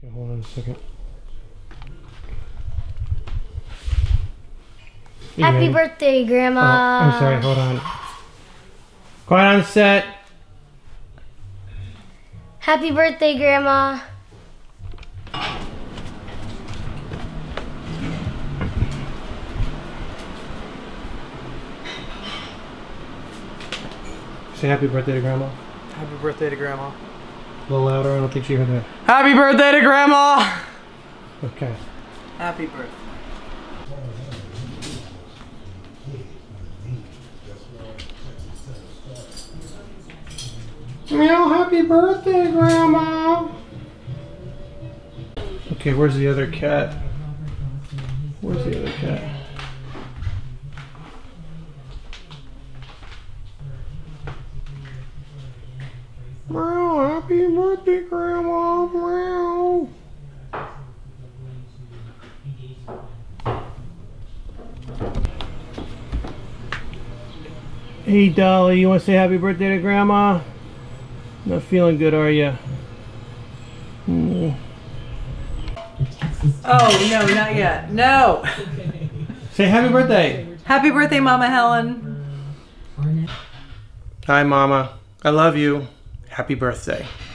Okay, hold on a second. Happy birthday, Grandma. Oh, I'm sorry, hold on. Quiet on set. Happy birthday, Grandma. Say happy birthday to Grandma. Happy birthday to Grandma. A little louder, I don't think she heard that. Happy birthday to Grandma! Okay. Happy birthday. Meow, happy birthday, Grandma! Okay, where's the other cat? Where's the other cat? Meow, happy birthday, Grandma! Meow! Hey, Dolly, you want to say happy birthday to Grandma? Not feeling good, are you? Oh, no, not yet. No! Say happy birthday! Happy birthday, Mama Helen. Hi, Mama. I love you. Happy birthday.